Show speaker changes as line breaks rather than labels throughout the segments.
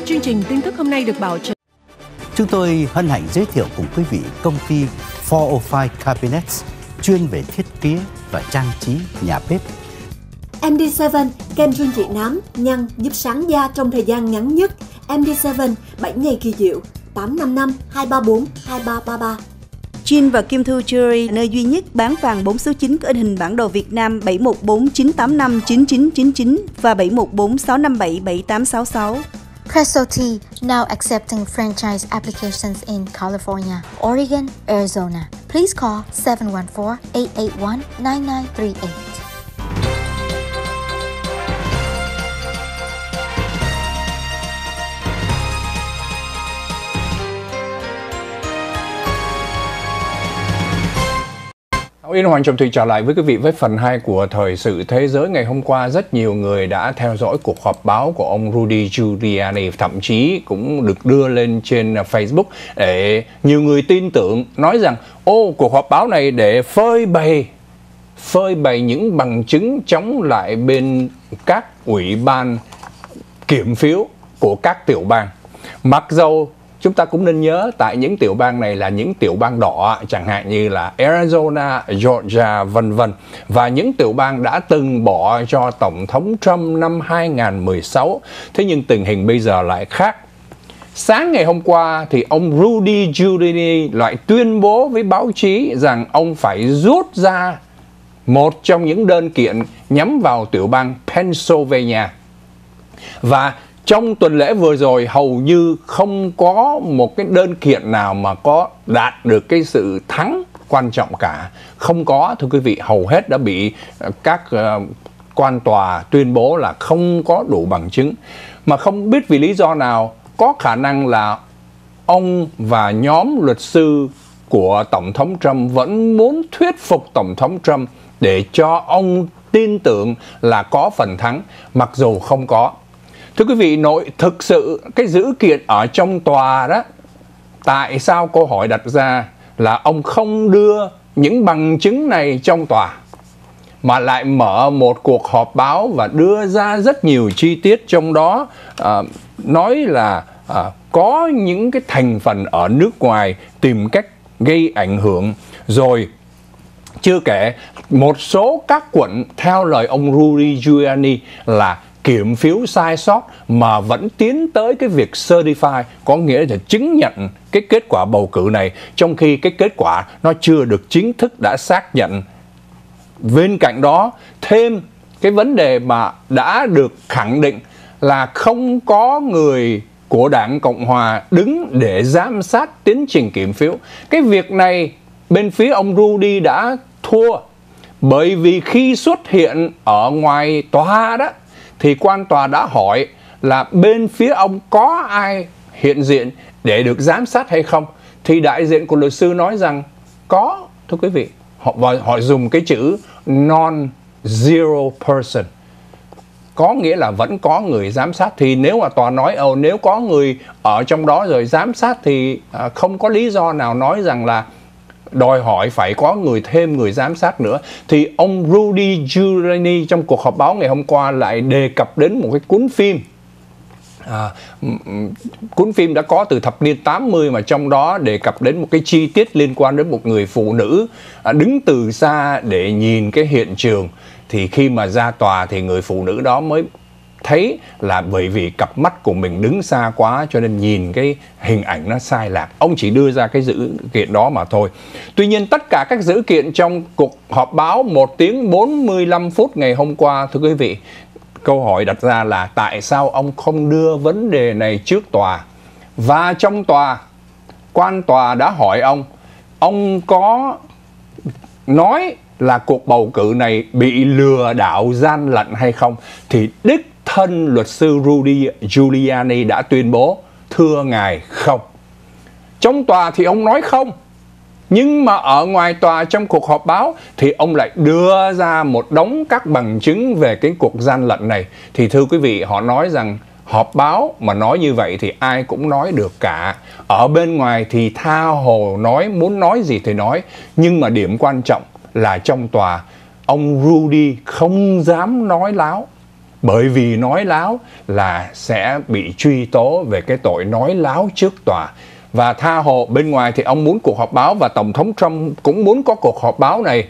Chương trình tin tức hôm nay được bảo trợ.
Chúng tôi hân hạnh giới thiệu cùng quý vị công ty 405 Cabinets, chuyên về thiết kế và trang trí nhà bếp.
MD7, kem trưng trị nám, nhăn, giúp sáng da trong thời gian ngắn nhất. MD7, 7 ngày kỳ diệu, 855 234 2333.
Jean và Kim Thu Jewelry, nơi duy nhất bán vàng 4 số 9 có in hình bản đồ Việt Nam 714 985 9999 và 714 657 7866.
Presso Tea, now accepting franchise applications in California, Oregon, Arizona. Please call 714-881-9938.
Yên Hoàng Trọng Thủy trở lại với quý vị với phần 2 của Thời sự Thế giới. Ngày hôm qua rất nhiều người đã theo dõi cuộc họp báo của ông Rudy Giuliani, thậm chí cũng được đưa lên trên Facebook để nhiều người tin tưởng, nói rằng cuộc họp báo này để phơi bày những bằng chứng chống lại bên các ủy ban kiểm phiếu của các tiểu bang. Mặc dầu chúng ta cũng nên nhớ tại những tiểu bang này là những tiểu bang đỏ, chẳng hạn như là Arizona, Georgia, vân vân. Và những tiểu bang đã từng bỏ cho Tổng thống Trump năm 2016. Thế nhưng tình hình bây giờ lại khác. Sáng ngày hôm qua thì ông Rudy Giuliani lại tuyên bố với báo chí rằng ông phải rút ra một trong những đơn kiện nhắm vào tiểu bang Pennsylvania. Và trong tuần lễ vừa rồi hầu như không có một cái đơn kiện nào mà có đạt được cái sự thắng quan trọng cả. Không có, thưa quý vị, hầu hết đã bị các quan tòa tuyên bố là không có đủ bằng chứng. Mà không biết vì lý do nào, có khả năng là ông và nhóm luật sư của Tổng thống Trump vẫn muốn thuyết phục Tổng thống Trump để cho ông tin tưởng là có phần thắng, mặc dù không có. Thưa quý vị, thực sự cái dữ kiện ở trong tòa đó, tại sao câu hỏi đặt ra là ông không đưa những bằng chứng này trong tòa, mà lại mở một cuộc họp báo và đưa ra rất nhiều chi tiết, trong đó nói là có những cái thành phần ở nước ngoài tìm cách gây ảnh hưởng. Rồi chưa kể một số các quận theo lời ông Rudy Giuliani là kiểm phiếu sai sót mà vẫn tiến tới cái việc certify, có nghĩa là chứng nhận cái kết quả bầu cử này, trong khi cái kết quả nó chưa được chính thức đã xác nhận. Bên cạnh đó, thêm cái vấn đề mà đã được khẳng định là không có người của Đảng Cộng Hòa đứng để giám sát tiến trình kiểm phiếu. Cái việc này bên phía ông Rudy đã thua, bởi vì khi xuất hiện ở ngoài tòa đó thì quan tòa đã hỏi là bên phía ông có ai hiện diện để được giám sát hay không, thì đại diện của luật sư nói rằng có, thưa quý vị. Họ dùng cái chữ non-zero person, có nghĩa là vẫn có người giám sát. Thì nếu mà tòa nói nếu có người ở trong đó rồi giám sát thì không có lý do nào nói rằng là đòi hỏi phải có thêm người giám sát nữa. Thì ông Rudy Giuliani trong cuộc họp báo ngày hôm qua lại đề cập đến một cái cuốn phim. Cuốn phim đã có từ thập niên 80 mà trong đó đề cập đến một cái chi tiết liên quan đến một người phụ nữ đứng từ xa để nhìn cái hiện trường. Thì khi mà ra tòa thì người phụ nữ đó mới thấy là bởi vì cặp mắt của mình đứng xa quá cho nên nhìn cái hình ảnh nó sai lạc. Ông chỉ đưa ra cái dữ kiện đó mà thôi. Tuy nhiên tất cả các dữ kiện trong cuộc họp báo 1 tiếng 45 phút ngày hôm qua, thưa quý vị, câu hỏi đặt ra là tại sao ông không đưa vấn đề này trước tòa? Và trong tòa, quan tòa đã hỏi ông có nói là cuộc bầu cử này bị lừa đảo gian lận hay không? Thì đích thân luật sư Rudy Giuliani đã tuyên bố thưa ngài không. Trong tòa thì ông nói không, nhưng mà ở ngoài tòa trong cuộc họp báo thì ông lại đưa ra một đống các bằng chứng về cái cuộc gian lận này. Thì thưa quý vị, họ nói rằng họp báo mà nói như vậy thì ai cũng nói được cả. Ở bên ngoài thì tha hồ nói, muốn nói gì thì nói. Nhưng mà điểm quan trọng là trong tòa, ông Rudy không dám nói láo. bởi vì nói láo là sẽ bị truy tố về cái tội nói láo trước tòa. Và tha hồ bên ngoài thì ông muốn cuộc họp báo, và Tổng thống Trump cũng muốn có cuộc họp báo này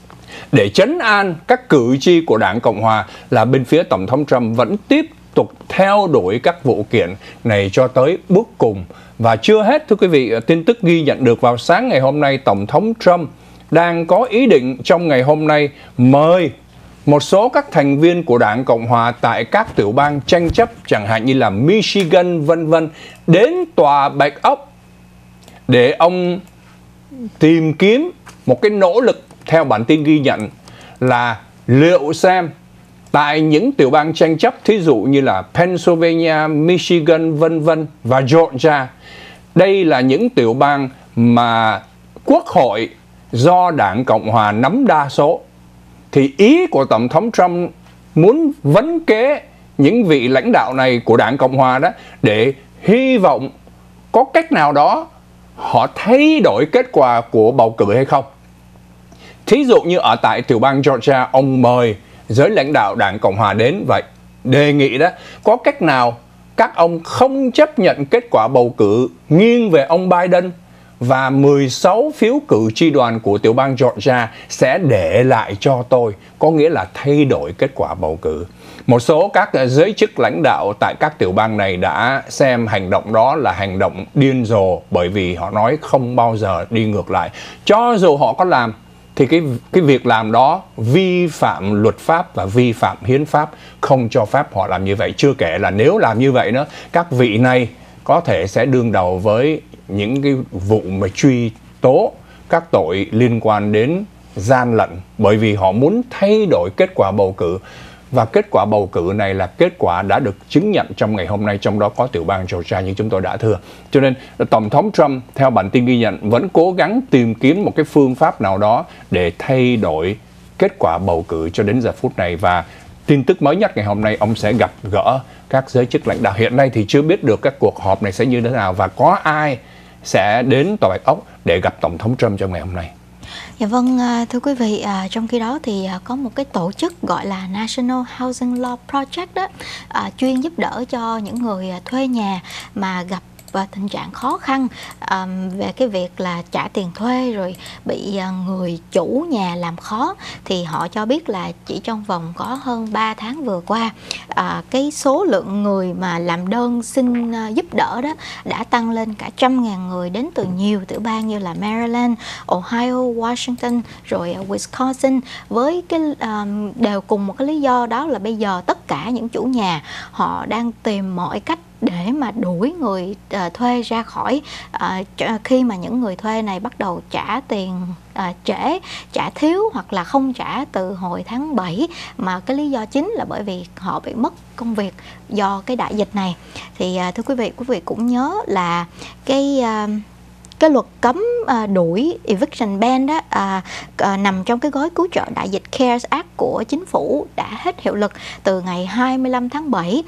để trấn an các cử tri của Đảng Cộng Hòa là bên phía Tổng thống Trump vẫn tiếp tục theo đuổi các vụ kiện này cho tới bước cùng. Và chưa hết, thưa quý vị, tin tức ghi nhận được vào sáng ngày hôm nay, Tổng thống Trump đang có ý định trong ngày hôm nay mời một số các thành viên của Đảng Cộng Hòa tại các tiểu bang tranh chấp, chẳng hạn như là Michigan vân vân, đến tòa Bạch Ốc để ông tìm kiếm một cái nỗ lực, theo bản tin ghi nhận, là liệu xem tại những tiểu bang tranh chấp, thí dụ như là Pennsylvania, Michigan vân vân và Georgia, đây là những tiểu bang mà quốc hội do Đảng Cộng Hòa nắm đa số, thì ý của Tổng thống Trump muốn vấn kế những vị lãnh đạo này của Đảng Cộng Hòa đó, để hy vọng có cách nào đó họ thay đổi kết quả của bầu cử hay không. Thí dụ như ở tại tiểu bang Georgia, ông mời giới lãnh đạo Đảng Cộng Hòa đến vậy, đề nghị đó có cách nào các ông không chấp nhận kết quả bầu cử nghiêng về ông Biden, và 16 phiếu cử tri đoàn của tiểu bang Georgia sẽ để lại cho tôi, có nghĩa là thay đổi kết quả bầu cử. Một số các giới chức lãnh đạo tại các tiểu bang này đã xem hành động đó là hành động điên rồ, bởi vì họ nói không bao giờ đi ngược lại. Cho dù họ có làm thì cái việc làm đó vi phạm luật pháp và vi phạm hiến pháp, không cho phép họ làm như vậy. Chưa kể là nếu làm như vậy nữa, các vị này có thể sẽ đương đầu với những cái vụ mà truy tố các tội liên quan đến gian lận, bởi vì họ muốn thay đổi kết quả bầu cử. Và kết quả bầu cử này là kết quả đã được chứng nhận trong ngày hôm nay, trong đó có tiểu bang Georgia như chúng tôi đã thưa. Cho nên Tổng thống Trump, theo bản tin ghi nhận, vẫn cố gắng tìm kiếm một cái phương pháp nào đó để thay đổi kết quả bầu cử cho đến giờ phút này. Và tin tức mới nhất ngày hôm nay, ông sẽ gặp gỡ các giới chức lãnh đạo. Hiện nay thì chưa biết được các cuộc họp này sẽ như thế nào và có ai sẽ đến tòa Bạch Ốc để gặp Tổng thống Trump trong ngày hôm nay.
Dạ vâng, thưa quý vị, trong khi đó thì có một cái tổ chức gọi là National Housing Law Project đó, chuyên giúp đỡ cho những người thuê nhà mà gặp tình trạng khó khăn về cái việc là trả tiền thuê rồi bị người chủ nhà làm khó. Thì họ cho biết là chỉ trong vòng có hơn 3 tháng vừa qua, cái số lượng người mà làm đơn xin giúp đỡ đó đã tăng lên cả 100.000 người đến từ nhiều tiểu bang như là Maryland, Ohio, Washington rồi Wisconsin, với cái đều cùng một cái lý do, đó là bây giờ tất cả những chủ nhà họ đang tìm mọi cách để mà đuổi người thuê ra khỏi, khi mà những người thuê này bắt đầu trả tiền trễ, trả thiếu hoặc là không trả từ hồi tháng 7, mà cái lý do chính là bởi vì họ bị mất công việc do cái đại dịch này. Thì thưa quý vị cũng nhớ là cái luật cấm đuổi eviction ban đó nằm trong cái gói cứu trợ đại dịch CARES Act của chính phủ đã hết hiệu lực từ ngày 25 tháng 7.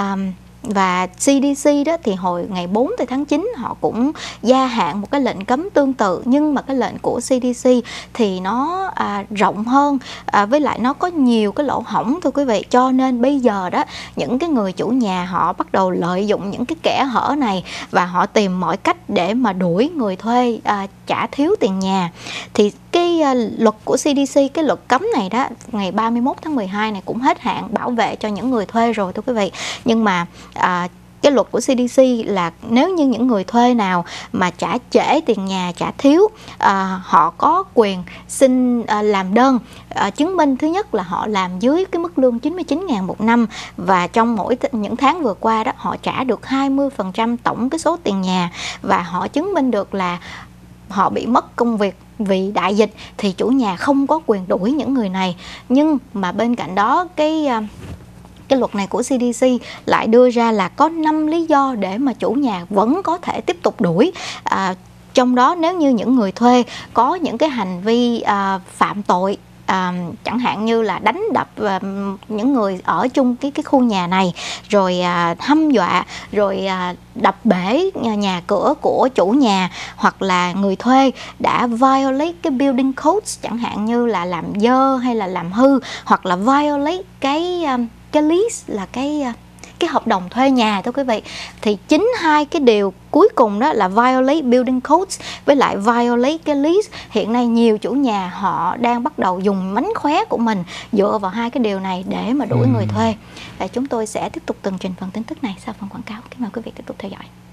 Và CDC đó thì hồi ngày 4 tháng 9 họ cũng gia hạn một cái lệnh cấm tương tự, nhưng mà cái lệnh của CDC thì nó rộng hơn, với lại nó có nhiều cái lỗ hổng, thưa quý vị. Cho nên bây giờ đó, những cái người chủ nhà họ bắt đầu lợi dụng những cái kẽ hở này và họ tìm mọi cách để mà đuổi người thuê trả thiếu tiền nhà. Thì cái luật của CDC, cái luật cấm này đó, ngày 31 tháng 12 này cũng hết hạn bảo vệ cho những người thuê rồi, thưa quý vị. Nhưng mà cái luật của CDC là nếu như những người thuê nào mà trả trễ tiền nhà, trả thiếu, họ có quyền xin làm đơn chứng minh thứ nhất là họ làm dưới cái mức lương 99.000 một năm, và trong những tháng vừa qua đó họ trả được 20% tổng cái số tiền nhà, và họ chứng minh được là họ bị mất công việc vì đại dịch, thì chủ nhà không có quyền đuổi những người này. Nhưng mà bên cạnh đó, cái luật này của CDC lại đưa ra là có 5 lý do để mà chủ nhà vẫn có thể tiếp tục đuổi. Trong đó, nếu như những người thuê có những cái hành vi phạm tội, chẳng hạn như là đánh đập những người ở chung cái khu nhà này, rồi hăm dọa, rồi đập bể nhà cửa của chủ nhà, hoặc là người thuê đã violate cái building codes, chẳng hạn như là làm dơ hay là làm hư, hoặc là violate cái cái lease là cái hợp đồng thuê nhà thưa quý vị. Thì chính hai cái điều cuối cùng đó là violate building codes với lại violate cái lease. Hiện nay nhiều chủ nhà họ đang bắt đầu dùng mánh khóe của mình dựa vào hai cái điều này để mà đuổi người thuê. Và chúng tôi sẽ tiếp tục tường trình phần tin tức này sau phần quảng cáo. Kính mời quý vị tiếp tục theo dõi.